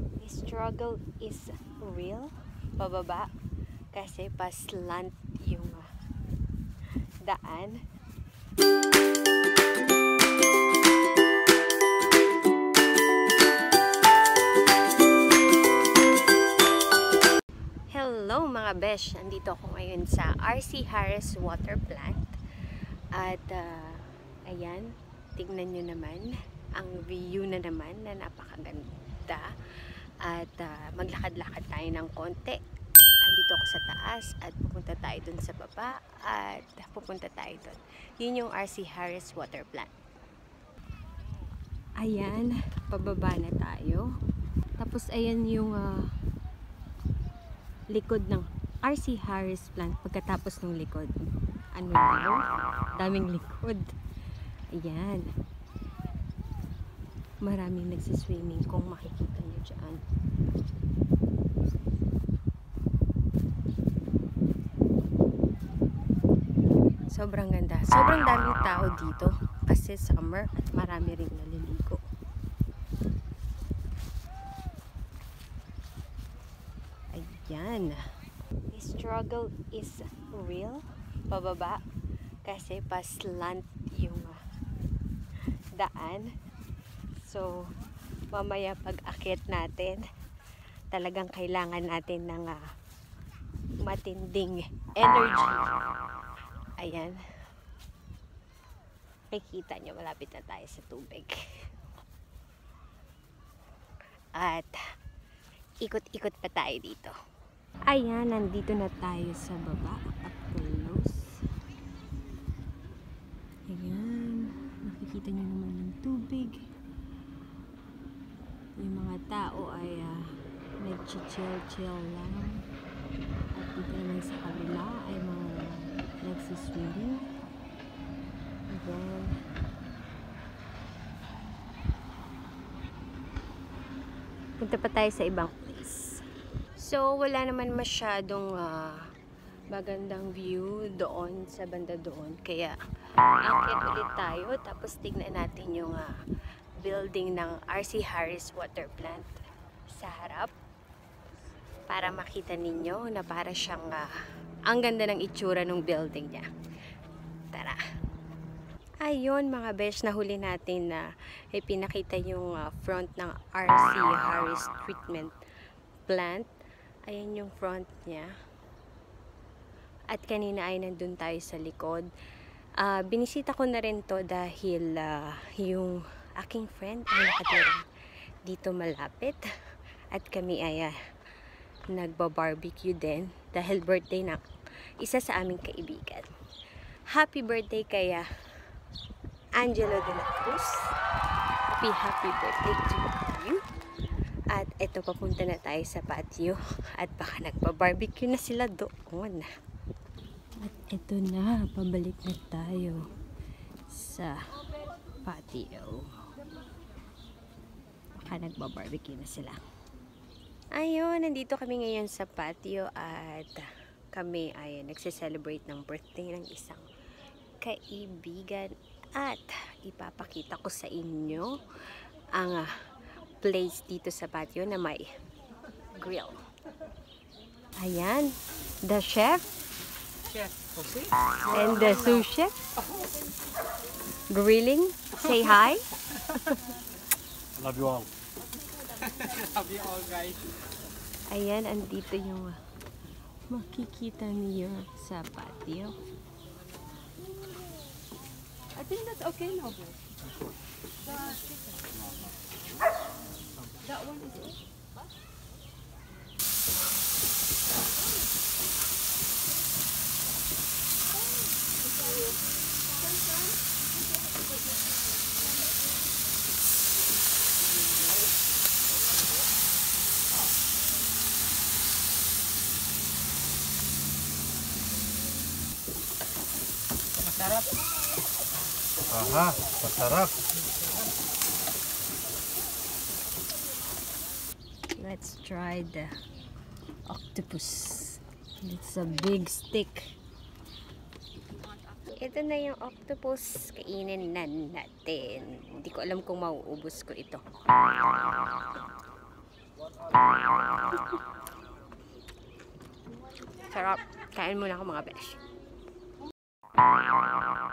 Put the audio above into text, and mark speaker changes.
Speaker 1: The struggle is real. Pababa. Kasi paslant yung daan. Hello mga besh! Nandito ako ngayon sa RC Harris Water Plant. At ayan, tingnan nyo naman ang view na naman na napakaganda. At maglakad-lakad tayo ng konti. Andito ako sa taas at pupunta tayo dun sa baba at pupunta tayo dun. Yun yung RC Harris Water Plant. Ayan, pababa na tayo. Tapos ayan yung likod ng RC Harris Plant. Pagkatapos ng likod, ano daw? Daming likod. Ayan. Maraming nagsiswimming kung makikita nyo dyan. Sobrang ganda. Sobrang daming tao dito kasi summer at marami ring naliligo. Ayan. The struggle is real. Pababa kasi paslant yung daan. So, mamaya pag-akit natin, talagang kailangan natin ng matinding energy. Ayan. Makikita nyo, malapit na tayo sa tubig. At ikot-ikot pa tayo dito. Ayan, nandito na tayo sa baba. Up close. Ayan. Nakikita nyo naman yung tubig. Yung mga tao ay nag-chill lang. At dito naman sa kabila ay mga nagsiswimming. Ayan. Punta pa tayo sa ibang place. So, wala naman masyadong magandang view doon sa banda doon. Kaya, akit ulit tayo. Tapos, tignan natin yung building ng RC Harris Water Plant sa harap para makita ninyo na para siyang ang ganda ng itsura ng building niya. Tara! Ayun mga besh, nahuli natin na pinakita yung front ng RC Harris Treatment Plant. Ayan yung front niya. At kanina ay nandun tayo sa likod. Binisita ko na rin to dahil yung aking friend ay nakatira dito malapit at kami ay nagba-barbecue din dahil birthday ng isa sa aming kaibigan. Happy birthday kaya Angelo de la Cruz. Happy birthday to you. At eto, papunta na tayo sa patio at baka nagba-barbecue na sila doon. At eto na, pabalik na tayo sa patio. Nagbabarbecue na sila. Ayun, nandito kami ngayon sa patio at kami ay nagse-celebrate ng birthday ng isang kaibigan at ipapakita ko sa inyo ang place dito sa patio na may grill. Ayan, the chef and the sous chef grilling. Say hi.
Speaker 2: Love you all. Love you all, guys.
Speaker 1: Ayan, andito yung makikita niyo sa patio.
Speaker 3: I think that's okay now, bro. That one is it.
Speaker 2: Masarap. Aha, masarap.
Speaker 1: Let's try the octopus. It's a big stick. Ito na yung octopus. Kainin na natin. Hindi ko alam kung mauubos ko ito. Sarap. Kain muna ako mga besh.